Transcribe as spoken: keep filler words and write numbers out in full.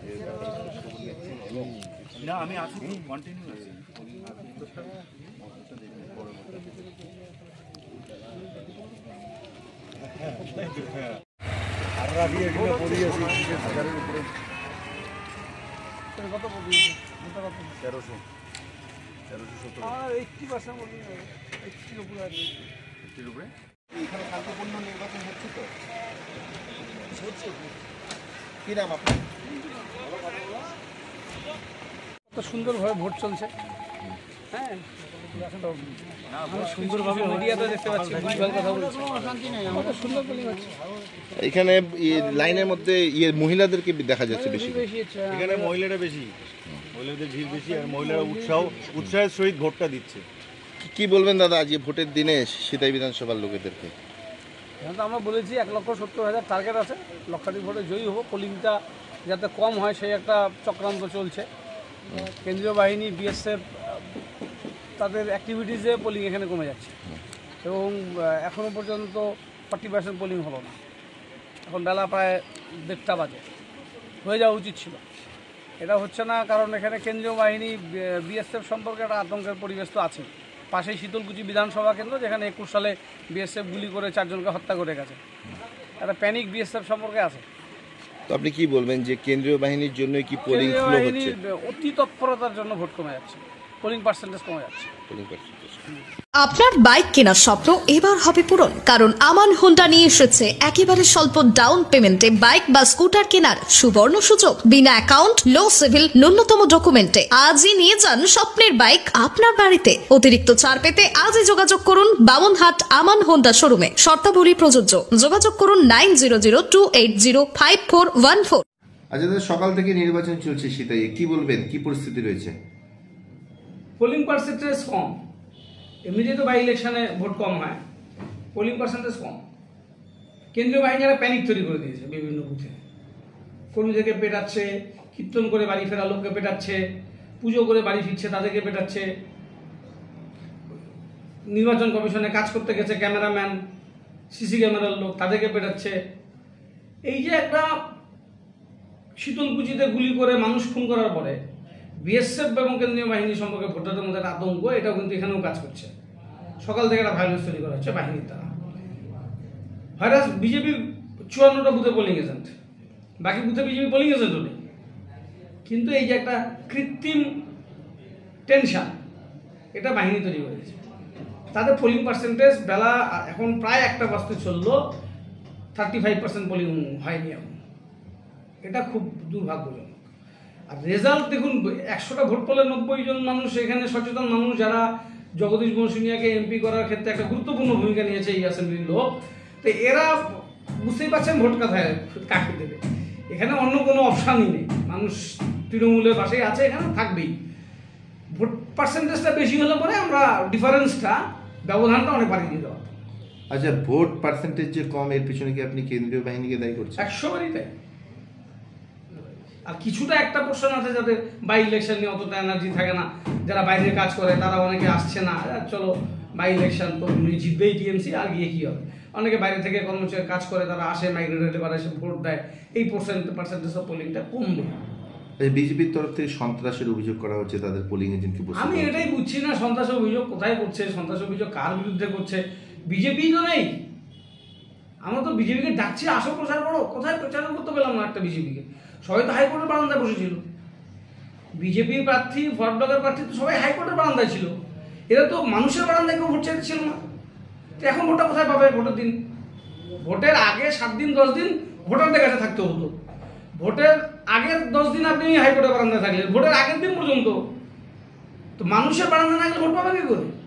না আমি আছি, কন্টিনিউ আছি। তেরোশো তেরোশো সত্তর এইটটি পার্সেন্ট এইটটির উপরে আর এইটটির উপরে। এখানে শান্তিপূর্ণ নির্বাচন হচ্ছে তো? হচ্ছে। কী নাম আপনার? কত সুন্দরভাবে ভোট চলছে। হ্যাঁ, সুন্দরভাবে মিডিয়াতে দেখতে পাচ্ছি, কথা বলছি, কত সুন্দর পোলিং হচ্ছে। এখানে লাইনের মধ্যে ইয়ে মহিলাদেরকে দেখা যাচ্ছে বেশি। এখানে মহিলারা বেশি, মহিলাদের ভিড় বেশি, আর মহিলারা উৎসাহ উৎসাহের সহিত ভোটটা দিচ্ছে। কি বলবেন দাদা আজ ভোটের দিনে সিতাই বিধানসভার লোকেদেরকে? এখন তো আমরা বলেছি এক লক্ষ সত্তর হাজার টার্গেট আছে, লক্ষাধিক ভোটে জয়ী হবো। পোলিংটা যাতে কম হয় সেই একটা চক্রান্ত চলছে। কেন্দ্রীয় বাহিনী, বিএসএফ তাদের অ্যাক্টিভিটিসে পোলিং এখানে কমে যাচ্ছে এবং এখনও পর্যন্ত ফর্টি পার্সেন্ট পোলিং হলো না। এখন বেলা প্রায় দেড়টা বাজে, হয়ে যাওয়া উচিত ছিল। এটা হচ্ছে না কারণ এখানে কেন্দ্রীয় বাহিনী, বিএসএফ সম্পর্কে একটা আতঙ্কের পরিবেশ তো আছে। পাশেই শীতলকুচি বিধানসভা কেন্দ্র, যেখানে একুশ সালে বিএসএফ গুলি করে চারজনকে হত্যা করে গেছে। একটা প্যানিক বিএসএফ সম্পর্কে আছে। তো আপনি কি বলবেন যে কেন্দ্রীয় বাহিনীর জন্য কি পোলিং ফ্লো হচ্ছে? অতি তৎপরতার জন্য ভোট কমে যাচ্ছে, পোলিং পার্সেন্টেজ কমে যাচ্ছে। Polling percentage. আপনার বাইক কেনার স্বপ্ন এবার হবে পূরণ, কারণ আমান হোন্ডা নিয়ে এসেছে একেবারে স্বল্প ডাউন পেমেন্টে বাইক বা স্কুটার কেনার সুবর্ণ সুযোগ। বিনা অ্যাকাউন্ট, লো সিভিল, ন্যূনতম ডকুমেন্টে আজই নিয়ে যান স্বপ্নের বাইক আপনার বাড়িতে। অতিরিক্ত ছাড় পেতে আজই যোগাযোগ করুন বামনহাট আমান হোন্ডা শোরুমে। শর্তাবলী প্রযোজ্য। যোগাযোগ করুন nine zero zero two eight zero five four one four. আচ্ছা দাদা, সকাল থেকে নির্বাচন চলছে সিতাইয়ে, কি বলবেন, কি পরিস্থিতি রয়েছে? পোলিং পার্সেন্টেজ কম। এমনিতে তো বাই ইলেকশনে ভোট কম হয়, পোলিং পার্সেন্টেজ কম। কেন্দ্রীয় বাহিনীরা প্যানিক তৈরি করে দিয়েছে বিভিন্ন বুথে। কর্মীদেরকে পেটাচ্ছে, কীর্তন করে বাড়ি ফেরা লোককে পেটাচ্ছে, পুজো করে বাড়ি ফিরছে তাদেরকে পেটাচ্ছে। নির্বাচন কমিশনে কাজ করতে গেছে ক্যামেরাম্যান, সিসি ক্যামেরার লোক, তাদেরকে পেটাচ্ছে। এই যে একটা শীতলকুচিতে গুলি করে মানুষ খুন করার পরে বিএসএফ এবং কেন্দ্রীয় বাহিনী সম্পর্কে ভোটারদের মধ্যে একটা আতঙ্ক, এটাও কিন্তু এখানেও কাজ করছে। সকাল থেকে একটা ভায়োলেন্স তৈরি করা হচ্ছে বাহিনীর দ্বারা। ভাইরাস বিজেপির চুয়ান্নটা বুথে পোলিং এজেন্ট, বাকি বুথে বিজেপি পোলিং এজেন্টও নেই। কিন্তু এই যে একটা কৃত্রিম টেনশন, এটা বাহিনী তৈরি করেছে। তাদের পোলিং পার্সেন্টেজ বেলা এখন প্রায় একটা বাজতে চললো, থার্টি ফাইভ পার্সেন্ট পোলিং হয়নি এখন। এটা খুব দুর্ভাগ্যজনক। আর রেজাল্ট দেখুন, একশোটা ভোট পেলে নব্বই জন মানুষ, এখানে সচেতন মানুষ যারা জগদীশ বংশুনিয়াকে এমপি করার ক্ষেত্রে একটা গুরুত্বপূর্ণ ভূমিকা নিয়েছে এই অ্যাসেম্বলির লোক, তো এরা বুঝতেই পারছেন ভোট কোথায় কাকে দেবে। এখানে অন্য কোনো অপশানই নেই, মানুষ তৃণমূলের পাশেই আছে, এখানে থাকবেই। ভোট পার্সেন্টেজটা বেশি হলে পরে আমরা ডিফারেন্সটা, ব্যবধানটা অনেক বাড়িয়ে দিতে পারবো। আচ্ছা, ভোট পার্সেন্টেজ যে কম, এর পিছনে কি আপনি কেন্দ্রীয় বাহিনীকে দায়ী করছেন? একশো বারই তাই। আর কিছুটা একটা পোর্শন আছে যাদের বাই ইলেকশন নিয়ে অতটা এনার্জি থাকে না, যারা বাইরে কাজ করে তারা অনেকে আসছে না, চলো বাই ইলেকশন তো জিতবেই টিএমসি, আর গিয়ে কি হবে। অনেকে বাইরে থেকে কর্মচারী কাজ করে, তারা আসে, মাইগ্রেটেড এবার এসে ভোট দেয়। এই পার্সেন্ট পার্সেন্টেজ অফ পোলিংটা কমবে। বিজেপির তরফ থেকে সন্ত্রাসের অভিযোগ করা হচ্ছে তাদের পোলিং এজেন্টকে। আমি এটাই বুঝছি না, সন্ত্রাস অভিযোগ কোথায় করছে, সন্ত্রাস অভিযোগ কার বিরুদ্ধে করছে। বিজেপি তো নেই, আমরা তো বিজেপিকে ডাকছি আসো প্রচার করো, কোথায় প্রচার করতে পেলাম না একটা বিজেপিকে। সবাই তো হাইকোর্টের বারান্দায় বসেছিল, বিজেপি প্রার্থী, ভটডগের প্রার্থী তো সবাই হাইকোর্টের বারান্দায় ছিল। এরা তো মানুষের বারান্দায় কেউ ভোট চাইতে ছিল না। তো এখন ভোটটা কোথায় পাবে? ভোটের দিন, ভোটের আগে সাত দিন দশ দিন ভোটারদের কাছে থাকতে হতো। ভোটের আগের দশ দিন আপনি হাইকোর্টের বারান্দায় থাকলেন, ভোটের আগের দিন পর্যন্ত তো মানুষের বারান্দায় না গেলে ভোট পাবে কি করে?